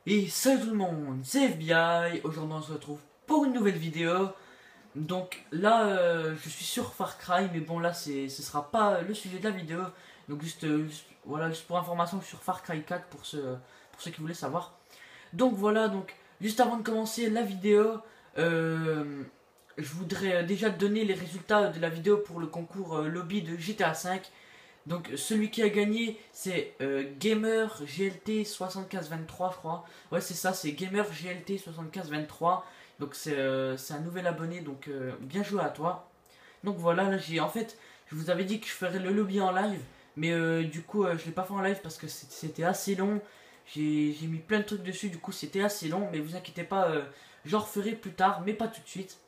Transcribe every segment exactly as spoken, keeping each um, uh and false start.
Et salut tout le monde, c'est F B I. Aujourd'hui on se retrouve pour une nouvelle vidéo. Donc là euh, je suis sur Far Cry, mais bon là c'est ce sera pas le sujet de la vidéo. Donc juste, euh, juste- voilà, juste pour information, je suis sur Far Cry quatre pour ceux, pour ceux qui voulaient savoir. Donc voilà, donc juste avant de commencer la vidéo, euh, je voudrais euh, déjà donner les résultats de la vidéo pour le concours euh, lobby de G T A cinq. Donc celui qui a gagné c'est euh, Gamer G L T soixante-quinze vingt-trois, je crois. Ouais, c'est ça, c'est Gamer G L T soixante-quinze vingt-trois. Donc c'est euh, c'est un nouvel abonné, donc euh, bien joué à toi. Donc voilà, là j'ai en fait, je vous avais dit que je ferais le lobby en live, mais euh, du coup euh, je l'ai pas fait en live parce que c'est- c'était assez long. J'ai j'ai mis plein de trucs dessus, du coup c'était assez long, mais vous inquiétez pas, euh, j'en referai plus tard, mais pas tout de suite.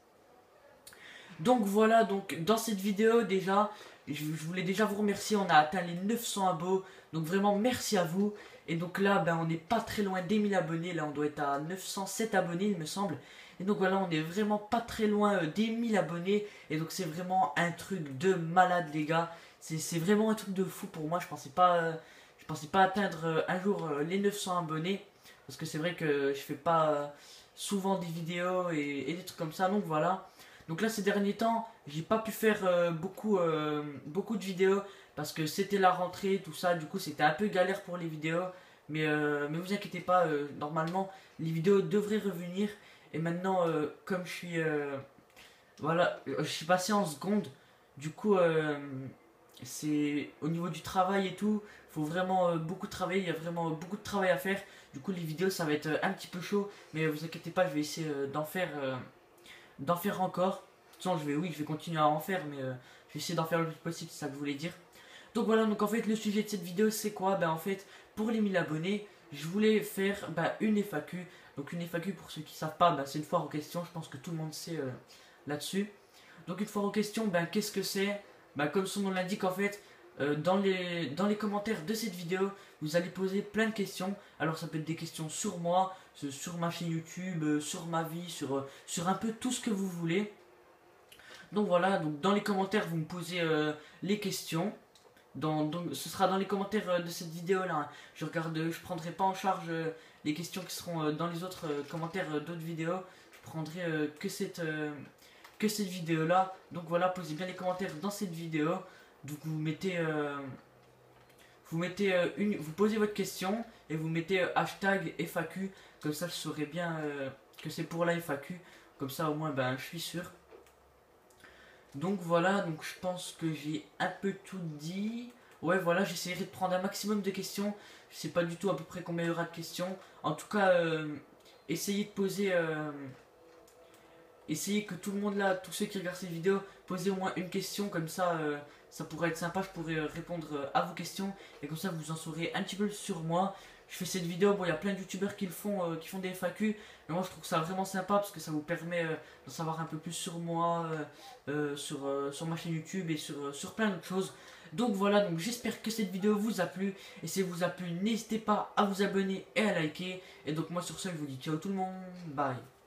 Donc voilà, donc dans cette vidéo déjà, je, je voulais déjà vous remercier, on a atteint les neuf cents abos, donc vraiment merci à vous. Et donc là, ben, on n'est pas très loin des mille abonnés, là on doit être à neuf cent sept abonnés il me semble. Et donc voilà, on est vraiment pas très loin euh, des mille abonnés, et donc c'est vraiment un truc de malade les gars. C'est c'est vraiment un truc de fou pour moi, je pensais pas, euh, je pensais pas atteindre euh, un jour euh, les neuf cents abonnés, parce que c'est vrai que je fais pas euh, souvent des vidéos et, et des trucs comme ça, donc voilà. Donc là ces derniers temps, j'ai pas pu faire euh, beaucoup, euh, beaucoup de vidéos parce que c'était la rentrée, tout ça, du coup c'était un peu galère pour les vidéos. Mais, euh, mais vous inquiétez pas, euh, normalement les vidéos devraient revenir. Et maintenant, euh, comme je suis, euh, voilà, je suis passé en seconde, du coup euh, c'est au niveau du travail et tout, faut vraiment euh, beaucoup travailler, il y a vraiment beaucoup de travail à faire. Du coup les vidéos ça va être euh, un petit peu chaud, mais vous inquiétez pas, je vais essayer euh, d'en faire. Euh, d'en faire encore. De toute façon, je vais, oui, je vais continuer à en faire, mais euh, je vais essayer d'en faire le plus possible, c'est ça que je voulais dire. Donc voilà, donc en fait, le sujet de cette vidéo, c'est quoi? Ben en fait, pour les mille abonnés, je voulais faire ben, une F A Q. Donc une F A Q, pour ceux qui ne savent pas, ben, c'est une foire aux questions, je pense que tout le monde sait euh, là-dessus. Donc une foire aux questions, ben qu'est-ce que c'est? Ben comme son nom l'indique, en fait, euh, dans, les, dans les commentaires de cette vidéo, vous allez poser plein de questions. Alors ça peut être des questions sur moi, sur ma chaîne YouTube, euh, sur ma vie, sur, euh, sur un peu tout ce que vous voulez. Donc voilà, donc dans les commentaires, vous me posez euh, les questions. Dans, donc, ce sera dans les commentaires euh, de cette vidéo là. Hein. Je regarde, je prendrai pas en charge euh, les questions qui seront euh, dans les autres euh, commentaires euh, d'autres vidéos. Je prendrai euh, que cette euh, que cette vidéo là. Donc voilà, posez bien les commentaires dans cette vidéo. Donc vous mettez euh, vous mettez euh, une, vous posez votre question et vous mettez euh, hashtag F A Q. Comme ça, je saurai bien euh, que c'est pour la F A Q. Comme ça, au moins, ben, je suis sûr. Donc voilà, donc je pense que j'ai un peu tout dit. Ouais, voilà, j'essaierai de prendre un maximum de questions. Je sais pas du tout à peu près combien il y aura de questions. En tout cas, euh, essayez de poser. Euh, essayez que tout le monde là, tous ceux qui regardent cette vidéo, posez au moins une question. Comme ça, euh, ça pourrait être sympa. Je pourrais euh, répondre euh, à vos questions. Et comme ça, vous en saurez un petit peu sur moi. Je fais cette vidéo, bon, il y a plein de youtubeurs qui le font, euh, qui font des F A Q. Mais moi, je trouve ça vraiment sympa parce que ça vous permet euh, d'en savoir un peu plus sur moi, euh, euh, sur, euh, sur ma chaîne YouTube et sur, euh, sur plein d'autres choses. Donc voilà, donc j'espère que cette vidéo vous a plu. Et si elle vous a plu, n'hésitez pas à vous abonner et à liker. Et donc moi sur ce, je vous dis ciao tout le monde, bye.